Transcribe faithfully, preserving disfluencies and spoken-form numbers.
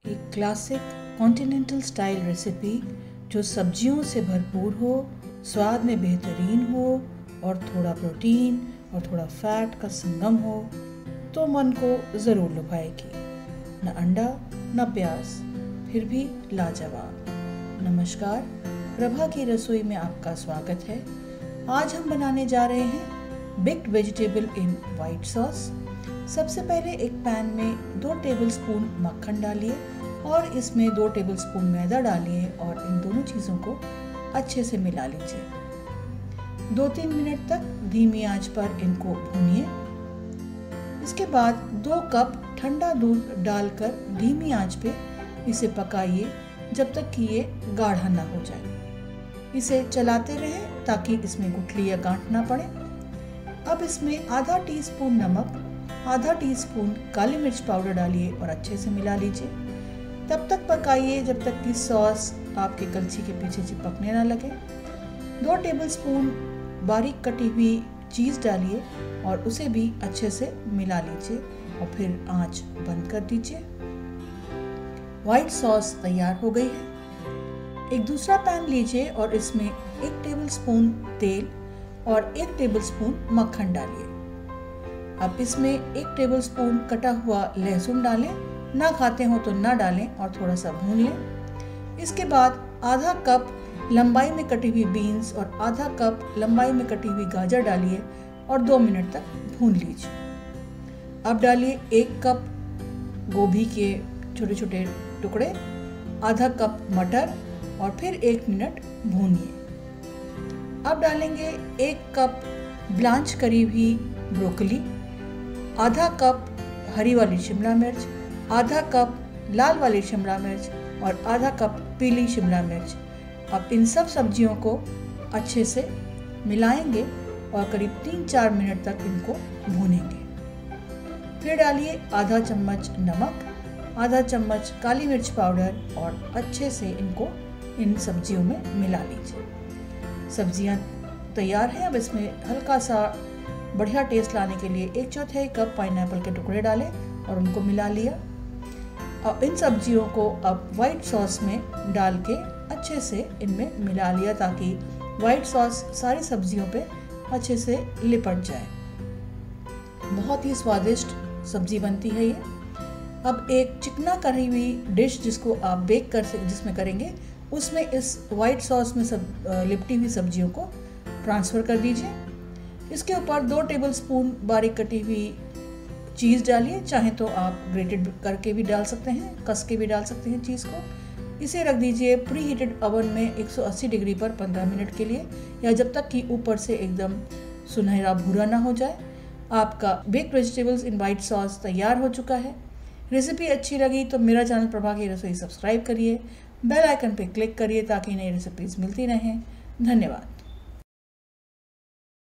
एक classic continental style recipe जो सब्जियों से भरपूर हो, स्वाद में बेहतरीन हो और थोड़ा प्रोटीन और थोड़ा फैट का संगम हो तो मन को ज़रूर लुभाएगी। न अंडा न प्याज, फिर भी लाजवाब। नमस्कार, प्रभा की रसोई में आपका स्वागत है। आज हम बनाने जा रहे हैं baked vegetable in white sauce. सबसे पहले एक पैन में दो टेबलस्पून मक्खन डालिए और इसमें दो टेबलस्पून मैदा डालिए और इन दोनों चीज़ों को अच्छे से मिला लीजिए। दो तीन मिनट तक धीमी आंच पर इनको भूनिए। इसके बाद दो कप ठंडा दूध डालकर धीमी आंच पे इसे पकाइए जब तक कि ये गाढ़ा ना हो जाए। इसे चलाते रहें ताकि इसमें गुठली या गांठ ना पड़े। अब इसमें आधा टीस्पून नमक, आधा टीस्पून काली मिर्च पाउडर डालिए और अच्छे से मिला लीजिए। तब तक पकाइए जब तक कि सॉस आपके कलछी के पीछे चिपकने ना लगे। दो टेबलस्पून बारीक कटी हुई चीज़ डालिए और उसे भी अच्छे से मिला लीजिए और फिर आंच बंद कर दीजिए। व्हाइट सॉस तैयार हो गई है। एक दूसरा पैन लीजिए और इसमें एक टेबलस्पून तेल और एक टेबलस्पून मक्खन डालिए। अब इसमें एक टेबलस्पून कटा हुआ लहसुन डालें, ना खाते हो तो ना डालें और थोड़ा सा भून लें। इसके बाद आधा कप लंबाई में कटी हुई बीन्स और आधा कप लंबाई में कटी हुई गाजर डालिए और दो मिनट तक भून लीजिए। अब डालिए एक कप गोभी के छोटे छोटे टुकड़े, आधा कप मटर और फिर एक मिनट भूनिए। अब डालेंगे एक कप ब्लांच करी हुई ब्रोकली, आधा कप हरी वाली शिमला मिर्च, आधा कप लाल वाली शिमला मिर्च और आधा कप पीली शिमला मिर्च। अब इन सब सब्जियों को अच्छे से मिलाएंगे और करीब तीन चार मिनट तक इनको भूनेंगे। फिर डालिए आधा चम्मच नमक, आधा चम्मच काली मिर्च पाउडर और अच्छे से इनको इन सब्जियों में मिला लीजिए। सब्जियां तैयार हैं। अब इसमें हल्का सा बढ़िया टेस्ट लाने के लिए एक चौथाई कप पाइनएप्पल के टुकड़े डालें और उनको मिला लिया। अब इन सब्जियों को अब वाइट सॉस में डाल के अच्छे से इनमें मिला लिया ताकि वाइट सॉस सारी सब्जियों पे अच्छे से लिपट जाए। बहुत ही स्वादिष्ट सब्जी बनती है ये। अब एक चिकना करी हुई डिश जिसको आप बेक कर सक जिसमें करेंगे उसमें इस वाइट सॉस में सब लिपटी हुई सब्जियों को ट्रांसफ़र कर दीजिए। इसके ऊपर दो टेबलस्पून बारीक कटी हुई चीज़ डालिए, चाहे तो आप ग्रेटेड करके भी डाल सकते हैं, कस के भी डाल सकते हैं चीज़ को। इसे रख दीजिए प्री हीटेड ओवन में एक सौ अस्सी डिग्री पर पंद्रह मिनट के लिए या जब तक कि ऊपर से एकदम सुनहरा भूरा ना हो जाए। आपका baked vegetables in white sauce तैयार हो चुका है। रेसिपी अच्छी लगी तो मेरा चैनल प्रभा की रसोई सब्सक्राइब करिए, बेल आइकन पर क्लिक करिए ताकि नई रेसिपीज़ मिलती रहें। धन्यवाद।